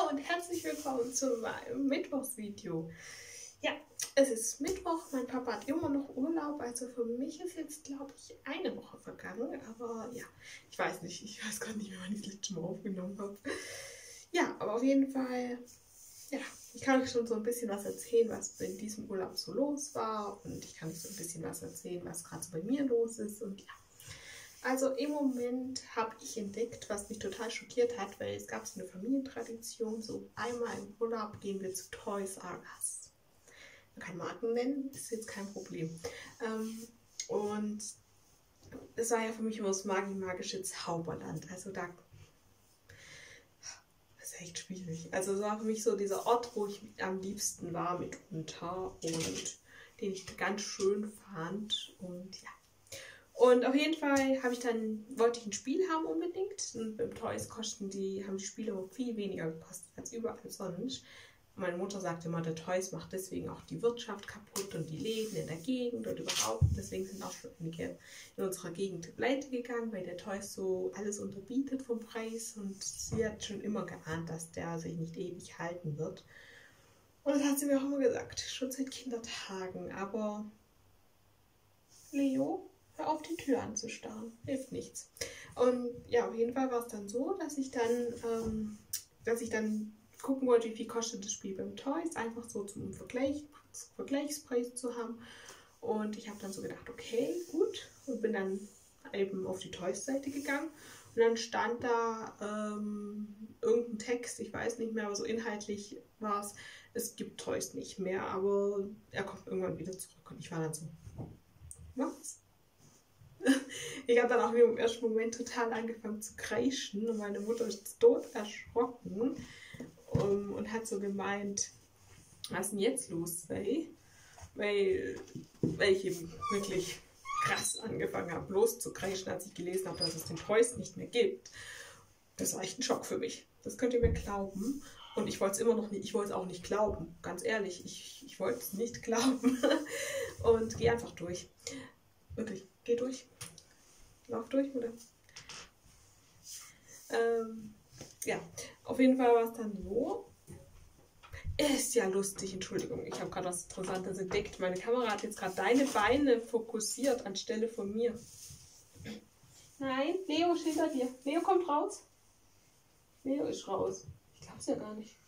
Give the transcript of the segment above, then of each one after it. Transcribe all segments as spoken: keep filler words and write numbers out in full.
und herzlich willkommen zu meinem Mittwochsvideo. Ja, es ist Mittwoch, mein Papa hat immer noch Urlaub, also für mich ist jetzt, glaube ich, eine Woche vergangen, aber ja, ich weiß nicht, ich weiß gar nicht mehr, wann ich das letzte Mal aufgenommen habe. Ja, aber auf jeden Fall, ja, ich kann euch schon so ein bisschen was erzählen, was in diesem Urlaub so los war, und ich kann euch so ein bisschen was erzählen, was gerade so bei mir los ist, und ja. Also im Moment habe ich entdeckt, was mich total schockiert hat, weil es gab so eine Familientradition, so einmal im Urlaub gehen wir zu Toys R Us. Man kann Marken nennen, ist jetzt kein Problem. Ähm, und es war ja für mich immer das Magi magische Zauberland. Also da, das ist echt schwierig. Also es war für mich so dieser Ort, wo ich am liebsten war mitunter und den ich ganz schön fand und ja. Und auf jeden Fall habe ich dann, wollte ich ein Spiel haben unbedingt. Und beim Toys kosten die, haben die Spiele aber viel weniger gekostet als überall sonst. Und meine Mutter sagte immer, der Toys macht deswegen auch die Wirtschaft kaputt und die Läden in der Gegend und überhaupt. Deswegen sind auch schon einige in unserer Gegend pleite gegangen, weil der Toys so alles unterbietet vom Preis. Und sie hat schon immer geahnt, dass der sich nicht ewig halten wird. Und das hat sie mir auch immer gesagt, schon seit Kindertagen. Aber Leo, auf die Tür anzustarren. Hilft nichts. Und ja, auf jeden Fall war es dann so, dass ich dann, ähm, dass ich dann gucken wollte, wie viel kostet das Spiel beim Toys, einfach so zum Vergleich, Vergleichspreis zu haben. Und ich habe dann so gedacht, okay, gut. Und bin dann eben auf die Toys-Seite gegangen. Und dann stand da ähm, irgendein Text, ich weiß nicht mehr, aber so inhaltlich war es, es gibt Toys nicht mehr, aber er kommt irgendwann wieder zurück. Und ich war dann so, was? Ich habe dann auch im ersten Moment total angefangen zu kreischen und meine Mutter ist tot erschrocken um, und hat so gemeint, was ist denn jetzt los sei? Weil, weil ich eben wirklich krass angefangen habe, loszukreischen, als ich gelesen habe, dass es den Toys nicht mehr gibt. Das war echt ein Schock für mich. Das könnt ihr mir glauben. Und ich wollte es immer noch nicht, ich wollte es auch nicht glauben. Ganz ehrlich, ich, ich wollte es nicht glauben. Und geh einfach durch. Wirklich, geh durch. Lauf durch, oder? Ähm, ja, auf jeden Fall war es dann so. Ist ja lustig, Entschuldigung, ich habe gerade was Interessantes entdeckt. Meine Kamera hat jetzt gerade deine Beine fokussiert anstelle von mir. Nein, Leo steht hinter dir. Leo kommt raus. Leo ist raus. Ich glaube es ja gar nicht.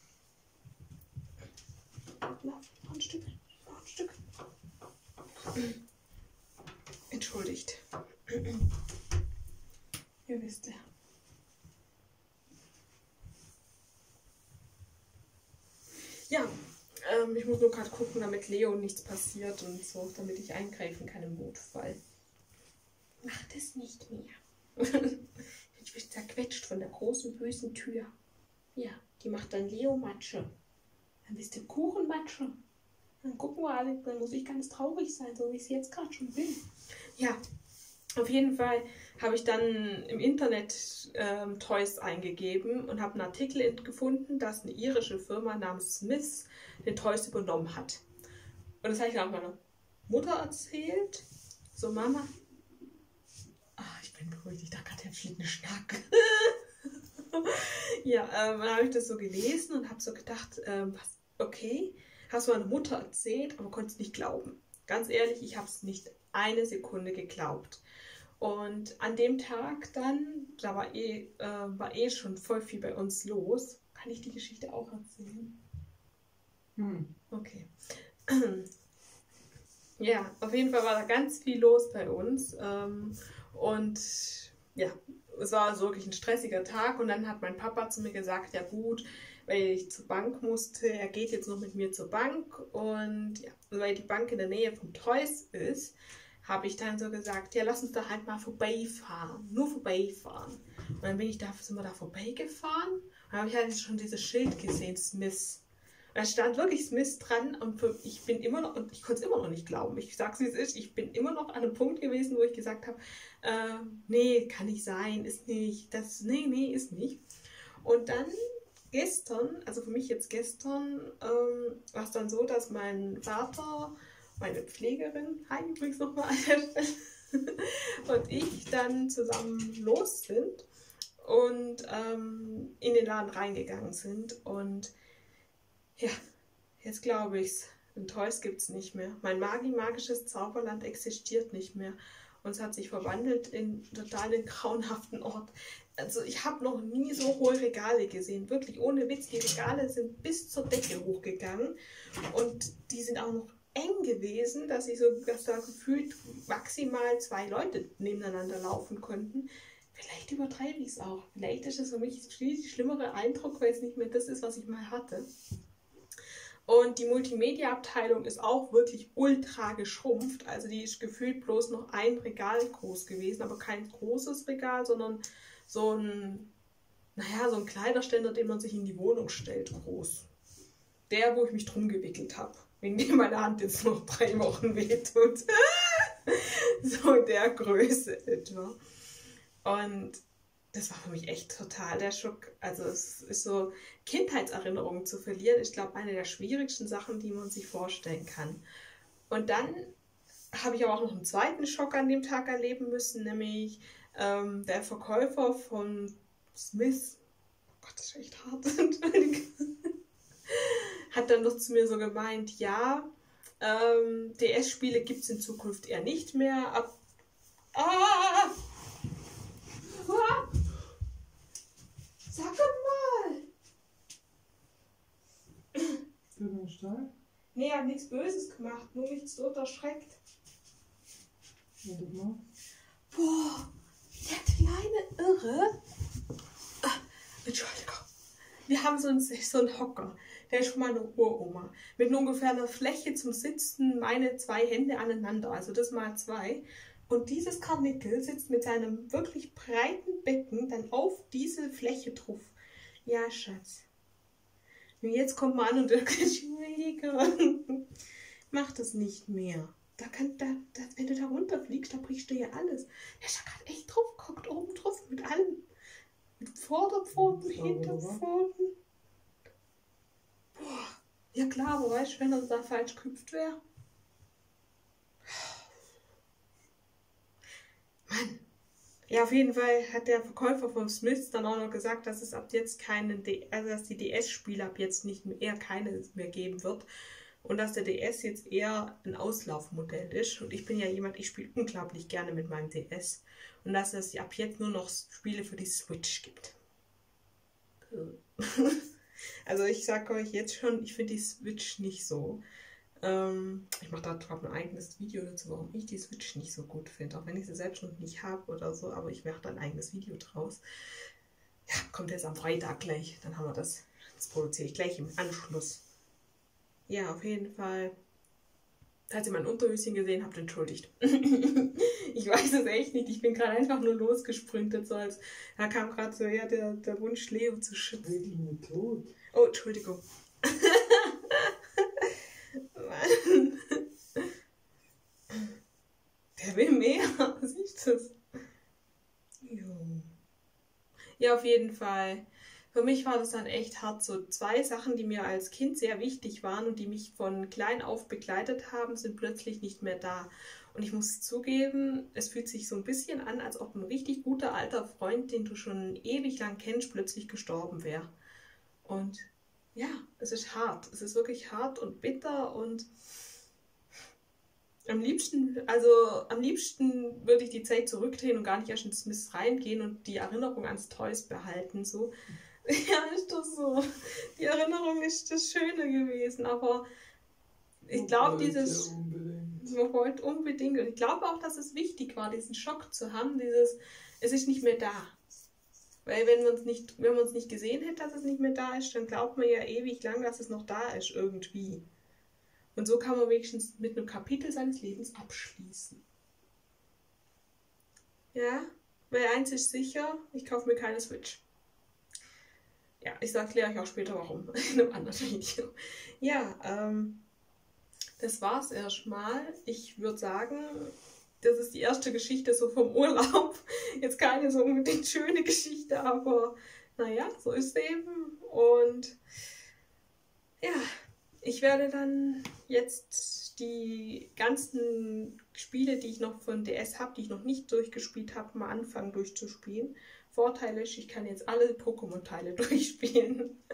Lauf, noch ein Stück, noch ein Stück. Entschuldigt. Ihr wisst ja. Ja, ähm, ich muss nur gerade gucken, damit Leo nichts passiert und so, damit ich eingreifen kann im Notfall. Mach das nicht mehr. Ich bin zerquetscht von der großen bösen Tür. Ja, die macht dann Leo Matsche. Dann bist du Kuchenmatsche. Dann gucken wir alle, dann muss ich ganz traurig sein, so wie ich es jetzt gerade schon bin. Ja, auf jeden Fall habe ich dann im Internet ähm, Toys eingegeben und habe einen Artikel gefunden, dass eine irische Firma namens Smith den Toys übernommen hat. Und das habe ich auch meiner Mutter erzählt. So, Mama, ach, ich bin beruhigt, ich dachte gerade, der fliegt eine Schnacke. Ja, ähm, dann habe ich das so gelesen und habe so gedacht, ähm, was, okay, hast du meiner Mutter erzählt, aber konnte es nicht glauben. Ganz ehrlich, ich habe es nicht eine Sekunde geglaubt. Und an dem Tag dann, da war eh, äh, war eh schon voll viel bei uns los. Kann ich die Geschichte auch erzählen? Hm. Okay. Ja, auf jeden Fall war da ganz viel los bei uns. Ähm, und ja, es war so wirklich ein stressiger Tag. Und dann hat mein Papa zu mir gesagt, ja gut, weil ich zur Bank musste, er geht jetzt noch mit mir zur Bank. Und ja, weil die Bank in der Nähe vom Toys ist, habe ich dann so gesagt, ja, lass uns da halt mal vorbeifahren, nur vorbeifahren. Und dann bin ich da, sind wir da vorbeigefahren und habe ich halt schon dieses Schild gesehen, Smith. Und da stand wirklich Smith dran und ich bin immer noch, und ich konnte es immer noch nicht glauben. Ich sag's wie es ist, ich bin immer noch an einem Punkt gewesen, wo ich gesagt habe, äh, nee, kann nicht sein, ist nicht, das, nee, nee, ist nicht. Und dann gestern, also für mich jetzt gestern, ähm, war es dann so, dass mein Vater, meine Pflegerin, hi übrigens nochmal an der Stelle, und ich dann zusammen los sind und ähm, in den Laden reingegangen sind. Und ja, jetzt glaube ich's. Den Toys gibt es nicht mehr. Mein Magi magisches Zauberland existiert nicht mehr. Und es hat sich verwandelt in total den grauenhaften Ort. Also ich habe noch nie so hohe Regale gesehen. Wirklich ohne Witz. Die Regale sind bis zur Decke hochgegangen. Und die sind auch noch eng gewesen, dass ich so, dass da gefühlt maximal zwei Leute nebeneinander laufen konnten. Vielleicht übertreibe ich es auch. Vielleicht ist es für mich viel schlimmere Eindruck, weil es nicht mehr das ist, was ich mal hatte. Und die Multimedia-Abteilung ist auch wirklich ultra geschrumpft. Also die ist gefühlt bloß noch ein Regal groß gewesen, aber kein großes Regal, sondern so ein, naja, so ein Kleiderständer, den man sich in die Wohnung stellt, groß. Der, wo ich mich drum gewickelt habe. Wegen dem meine Hand jetzt noch drei Wochen wehtut. So in der Größe etwa. Und das war für mich echt total der Schock. Also es ist so, Kindheitserinnerungen zu verlieren, ich glaube, eine der schwierigsten Sachen, die man sich vorstellen kann. Und dann habe ich aber auch noch einen zweiten Schock an dem Tag erleben müssen, nämlich ähm, der Verkäufer von Smith, oh Gott, das ist echt hart, hat dann noch zu mir so gemeint, ja, ähm, D S-Spiele gibt es in Zukunft eher nicht mehr. Ab ah! Ah! Sag mal! Bist du stark? Nee, er hat nichts Böses gemacht, nur mich so erschreckt. Warte mal. Boah, der kleine Irre. Ah, Entschuldigung. Wir haben so einen, so einen Hocker. Der ist schon mal eine Uroma. Mit nur ungefähr einer Fläche zum Sitzen, meine zwei Hände aneinander. Also das mal zwei. Und dieses Karnickel sitzt mit seinem wirklich breiten Becken dann auf diese Fläche drauf. Ja, Schatz. Und jetzt kommt man an und sagt, Entschuldigung, mach das nicht mehr. Da kann, da, da, wenn du da runterfliegst, da brichst du ja alles. Der ist ja gerade echt drauf geguckt, oben drauf, mit allem. Mit Vorderpfoten, Hinterpfoten. Boah, ja klar, aber weißt du, wenn er da falsch gehüpft wäre? Mann. Ja, auf jeden Fall hat der Verkäufer von Smith dann auch noch gesagt, dass es ab jetzt keinen, D also dass die D S-Spiele ab jetzt nicht mehr, eher keine mehr geben wird und dass der D S jetzt eher ein Auslaufmodell ist. Und ich bin ja jemand, ich spiele unglaublich gerne mit meinem D S und dass es ab jetzt nur noch Spiele für die Switch gibt. Also ich sage euch jetzt schon, ich finde die Switch nicht so. Ähm, ich mache da glaube ein eigenes Video dazu, warum ich die Switch nicht so gut finde. Auch wenn ich sie selbst noch nicht habe oder so, aber ich mache da ein eigenes Video draus. Ja, kommt jetzt am Freitag gleich, dann haben wir das. Das produziere ich gleich im Anschluss. Ja, auf jeden Fall. Falls ihr mein Unterhöschen gesehen habt, entschuldigt. Ich weiß es echt nicht. Ich bin gerade einfach nur losgesprintet. So als, da kam gerade so ja, der, der Wunsch, Leo zu schützen. Oh, Entschuldigung. Mann. Der will mehr. Siehst du das? Jo. Ja, auf jeden Fall. Für mich war das dann echt hart. So zwei Sachen, die mir als Kind sehr wichtig waren und die mich von klein auf begleitet haben, sind plötzlich nicht mehr da. Und ich muss zugeben, es fühlt sich so ein bisschen an, als ob ein richtig guter alter Freund, den du schon ewig lang kennst, plötzlich gestorben wäre. Und ja, es ist hart. Es ist wirklich hart und bitter und am liebsten, also am liebsten würde ich die Zeit zurückdrehen und gar nicht erst ins Smith reingehen und die Erinnerung ans Toys behalten. So. Ja, ist doch so. Die Erinnerung ist das Schöne gewesen, aber ich glaube, dieses... Man wollte unbedingt. Und ich glaube auch, dass es wichtig war, diesen Schock zu haben, dieses, es ist nicht mehr da. Weil wenn man es nicht, wenn man es nicht gesehen hätte, dass es nicht mehr da ist, dann glaubt man ja ewig lang, dass es noch da ist, irgendwie. Und so kann man wenigstens mit einem Kapitel seines Lebens abschließen. Ja, weil eins ist sicher, ich kaufe mir keine Switch. Ja, ich erkläre euch auch später warum, in einem anderen Video. Ja, ähm, das war's erstmal. Ich würde sagen, das ist die erste Geschichte so vom Urlaub. Jetzt keine so unbedingt schöne Geschichte, aber naja, so ist es eben. Und ja, ich werde dann jetzt die ganzen Spiele, die ich noch von D S habe, die ich noch nicht durchgespielt habe, mal anfangen durchzuspielen. Vorteil ist, ich kann jetzt alle Pokémon-Teile durchspielen.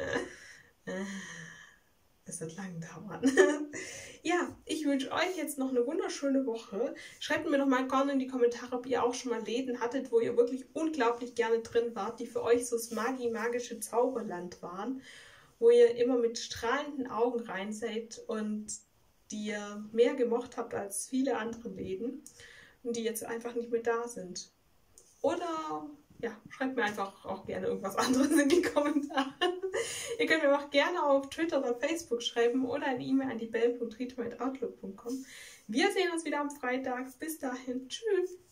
Es wird lang dauern. Ja, ich wünsche euch jetzt noch eine wunderschöne Woche. Schreibt mir doch mal gerne in die Kommentare, ob ihr auch schon mal Läden hattet, wo ihr wirklich unglaublich gerne drin wart, die für euch so das Magi magische Zauberland waren, wo ihr immer mit strahlenden Augen rein seid und die ihr mehr gemocht habt als viele andere Läden und die jetzt einfach nicht mehr da sind. Oder ja, schreibt mir einfach auch gerne irgendwas anderes in die Kommentare. Ihr könnt mir auch gerne auf Twitter oder Facebook schreiben oder eine E-Mail an die bell punkt rito at outlook punkt com. Wir sehen uns wieder am Freitag. Bis dahin. Tschüss.